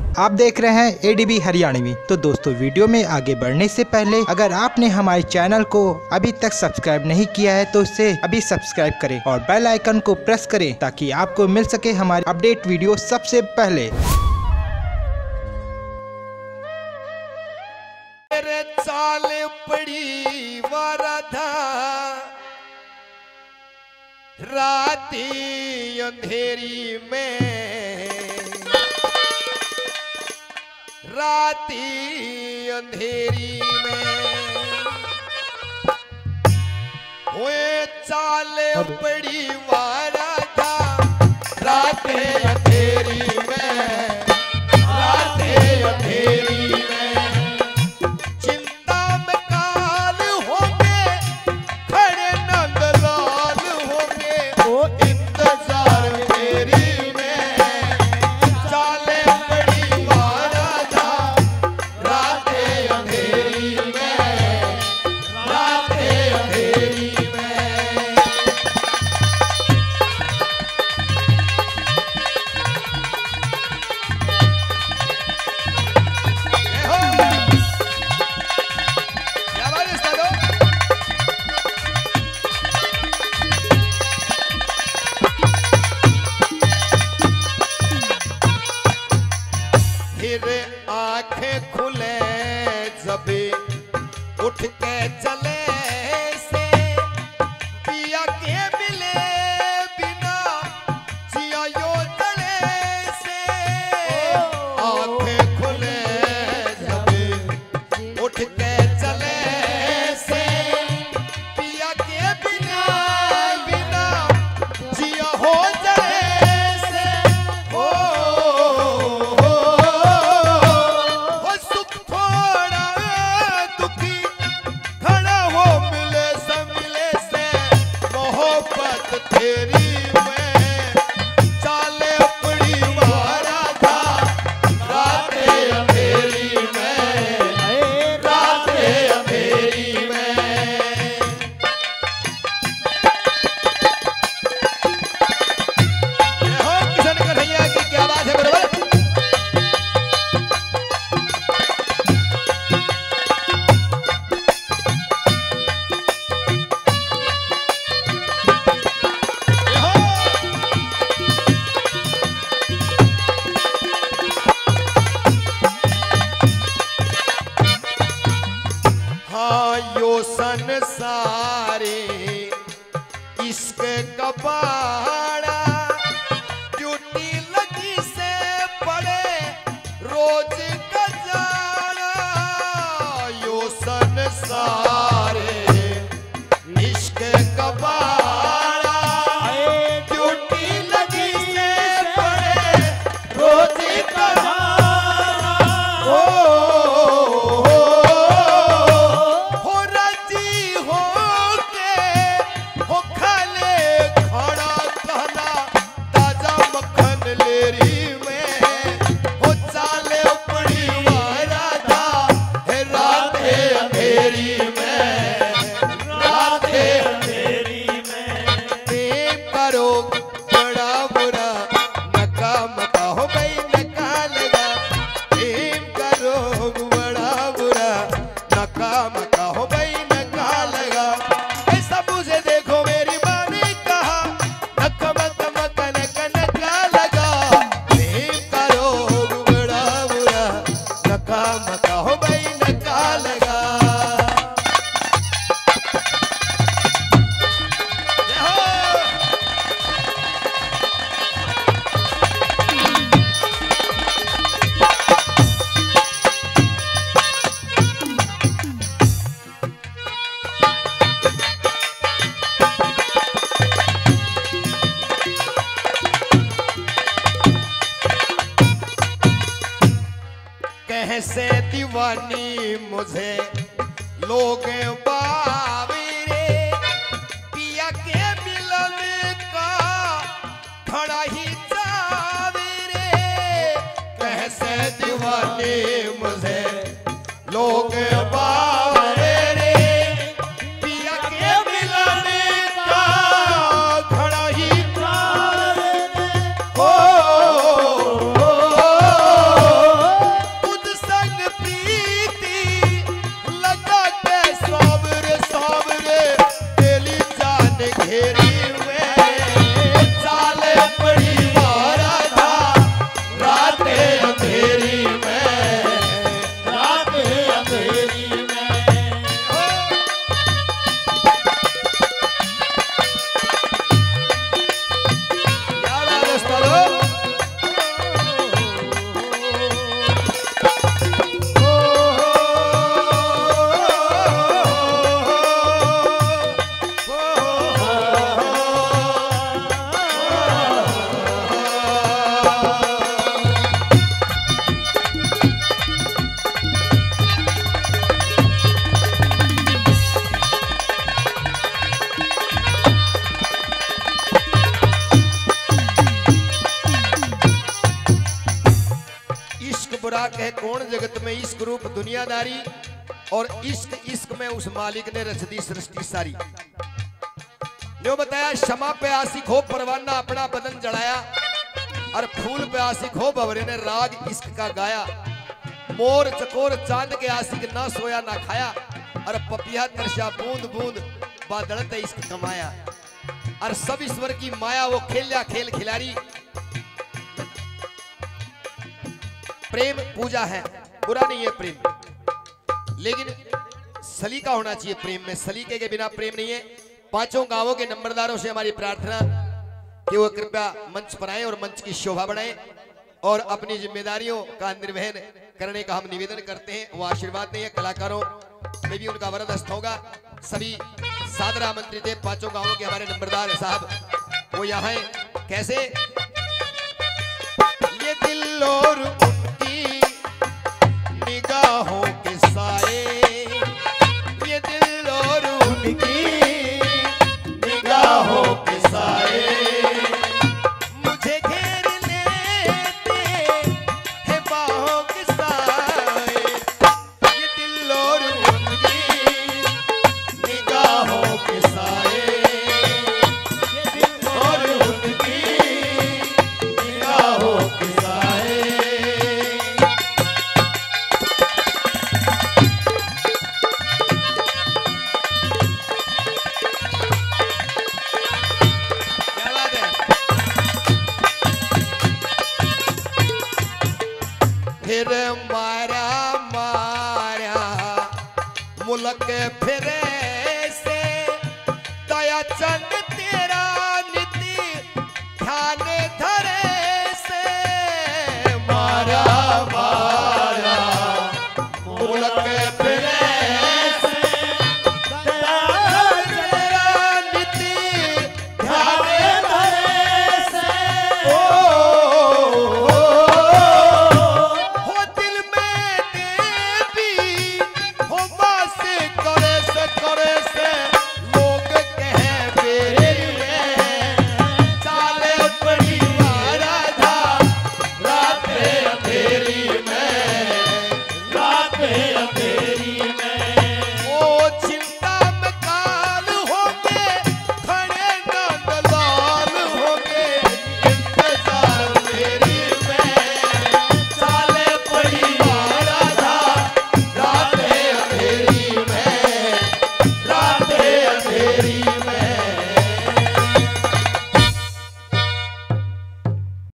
आप देख रहे हैं एडीबी हरियाणवी। तो दोस्तों, वीडियो में आगे बढ़ने से पहले अगर आपने हमारे चैनल को अभी तक सब्सक्राइब नहीं किया है तो इसे अभी सब्सक्राइब करें और बेल आइकन को प्रेस करें ताकि आपको मिल सके हमारे अपडेट वीडियो सबसे पहले। चाल पड़ी वाराधा राती अंधेरी में, राती अंधेरी में हुए चाल पड़ी वाराधा राती अंधेरी में, राती अंधेरी में आंखें खुले जबे उठ के चले से पिया के मिले बिना जिया यो चले से। आंखें खुले जबे उठ के चले से पिया के बिना बिना जिया हो चले से। यो संसारे इश्क कबाड़ा ड्यूटी लगी से पड़े रोज गजारा। यो संसारे इश्क कबाड़ा ड्यूटी लगी से पड़े रोज गजारा। कैसे दीवानी मुझे लोग बावीरे पिया के मिलन का खड़ा ही जावीरे। कैसे दीवानी मुझे लोग बावीरे पिया के मिलन का खड़ा ही जावीरे। बुरा कहे कौन जगत में, इश्क रूप दुनियादारी और इश्क इश्क में उस मालिक ने रच दी सृष्टि सारी। ने बताया शमा पे आशिक हो परवाना अपना बदन जलाया, और फूल पे आशिक हो भंवरे ने राग इश्क का गाया। मोर चकोर चांद के आशिक ना सोया ना खाया, और पपिया तरशा बूंद बूंद बादल इश्क कमाया। और सब ईश्वर की माया वो खेल्या खेल खिलाड़ी। प्रेम पूजा है, बुरा नहीं है प्रेम, लेकिन सलीका होना चाहिए प्रेम में। सलीके के बिना प्रेम नहीं है। पांचों गांवों के नंबरदारों से हमारी प्रार्थना कि वो कृपया मंच पर आए और मंच की शोभा बढ़ाएं और अपनी जिम्मेदारियों का निर्वहन करने का हम निवेदन करते हैं। वो आशीर्वाद नहीं है, कलाकारों में भी उनका वरद हस्त होगा। सभी सादर आमंत्रित है। पांचों गांवों के हमारे नंबरदार साहब वो यहाँ हैं। कैसे ये दिल और उनकी निगाहों के साए, ये दिल और उनकी निगाहों के साए मुझे घेर लेते हैं बाहों के साए। ये दिल और उनकी निगाहों के साए, ये दिल और उनकी निगाहों के साए। क्या बात है। फिर मारा मारा मुल्क फिरे से दया चंद तेरा